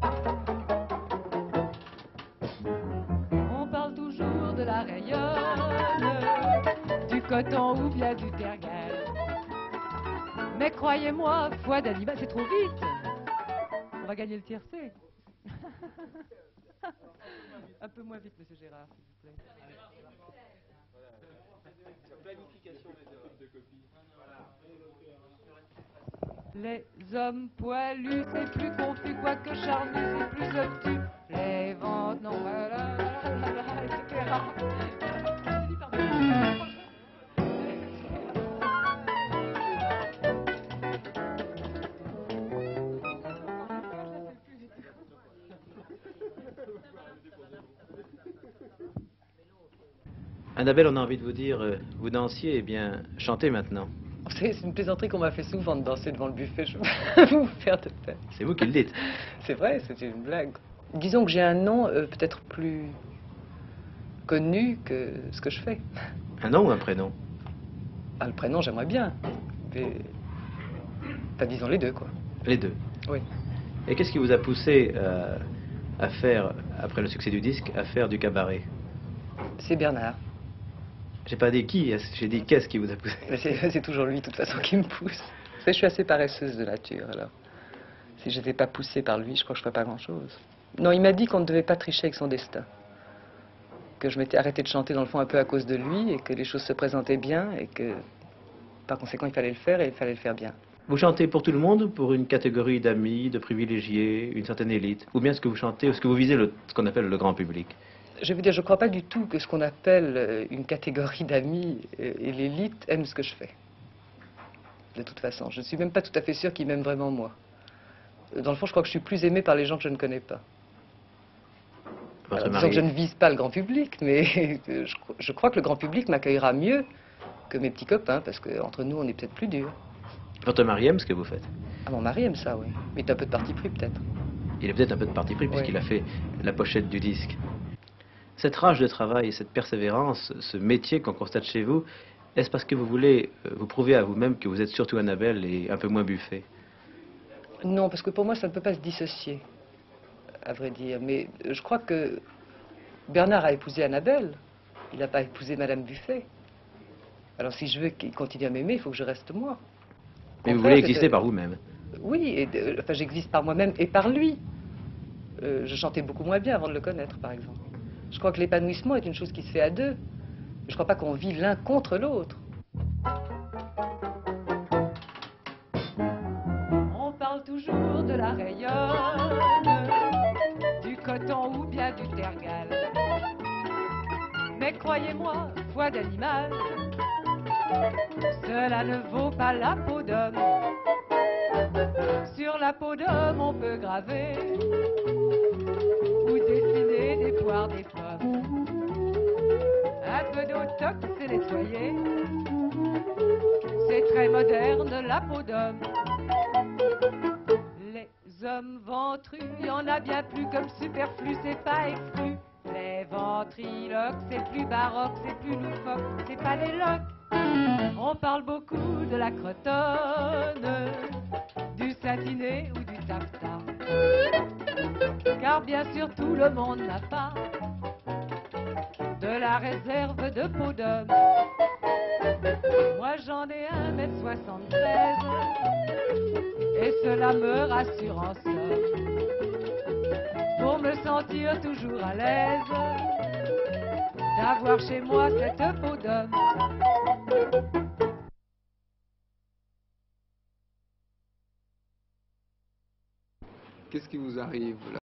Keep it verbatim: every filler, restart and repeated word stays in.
On parle toujours de la rayonne, du coton ou bien du tergal. Mais croyez-moi, foi d'animal, c'est trop vite. On va gagner le tiercé. Un peu moins vite, monsieur Gérard, s'il vous plaît. Les hommes poilus, c'est plus confus, quoique charnus, c'est plus obtus. Les ventes, non, voilà, voilà, et cetera. Annabelle, on a envie de vous dire, euh, vous dansiez, eh bien, chantez maintenant. Vous savez, c'est une plaisanterie qu'on m'a fait souvent de danser devant le buffet. Je peux vous faire de peine. C'est vous qui le dites. C'est vrai, c'était une blague. Disons que j'ai un nom euh, peut-être plus connu que ce que je fais. Un nom ou un prénom? Ah, le prénom, j'aimerais bien. Mais... Enfin, disons les deux, quoi. Les deux. Oui. Et qu'est-ce qui vous a poussé euh, à faire, après le succès du disque, à faire du cabaret? C'est Bernard. J'ai pas dit qui, j'ai dit qu'est-ce qui vous a poussé? Mais C'est c'est toujours lui, de toute façon, qui me pousse. Vous savez, je suis assez paresseuse de nature, alors. Si je n'étais pas poussée par lui, je crois que je ne ferais pas grand-chose. Non, il m'a dit qu'on ne devait pas tricher avec son destin. Que je m'étais arrêtée de chanter, dans le fond, un peu à cause de lui, et que les choses se présentaient bien, et que, par conséquent, il fallait le faire, et il fallait le faire bien. Vous chantez pour tout le monde ou pour une catégorie d'amis, de privilégiés, une certaine élite? Ou bien est-ce que vous chantez, ou est-ce que vous visez le, ce qu'on appelle le grand public? Je veux dire, je ne crois pas du tout que ce qu'on appelle euh, une catégorie d'amis euh, et l'élite aime ce que je fais. De toute façon, je ne suis même pas tout à fait sûre qu'ils m'aiment vraiment moi. Dans le fond, je crois que je suis plus aimée par les gens que je ne connais pas. Votre Alors, disons mari... que je ne vise pas le grand public, mais je, je crois que le grand public m'accueillera mieux que mes petits copains, parce qu'entre nous, on est peut-être plus durs. Votre mari aime ce que vous faites? Ah, mon mari aime ça, oui. Mais il est un peu de parti pris, peut-être. Il est peut-être un peu de parti pris, puisqu'il Oui. a fait la pochette du disque. Cette rage de travail, cette persévérance, ce métier qu'on constate chez vous, est-ce parce que vous voulez euh, vous prouver à vous-même que vous êtes surtout Annabelle et un peu moins Buffet? Non, parce que pour moi, ça ne peut pas se dissocier, à vrai dire. Mais je crois que Bernard a épousé Annabelle. Il n'a pas épousé Madame Buffet. Alors si je veux qu'il continue à m'aimer, il faut que je reste moi. Mais Au vous contraire, voulez exister c'était- par vous-même. Oui, et de- enfin, j'existe par moi-même et par lui. Euh, je chantais beaucoup moins bien avant de le connaître, par exemple. Je crois que l'épanouissement est une chose qui se fait à deux. Je ne crois pas qu'on vit l'un contre l'autre. On parle toujours de la rayonne, du coton ou bien du tergal. Mais croyez-moi, foi d'animal, cela ne vaut pas la peau d'homme. Sur la peau d'homme, on peut graver ou dessiner des poires, des pommes. Un peu d'eau tox et nettoyer, c'est très moderne, la peau d'homme. Les hommes ventrus, il y en a bien plus comme superflu, c'est pas exclu. Les ventriloques, c'est plus baroque, c'est plus loufoque, c'est pas des loques. On parle beaucoup de la cretonne, du satiné ou du taffetas. Car bien sûr tout le monde n'a pas de la réserve de peau d'homme. Moi j'en ai un mètre soixante-treize et cela me rassure en somme. Pour me sentir toujours à l'aise d'avoir chez moi cette peau d'homme. Qu'est-ce qui vous arrive là?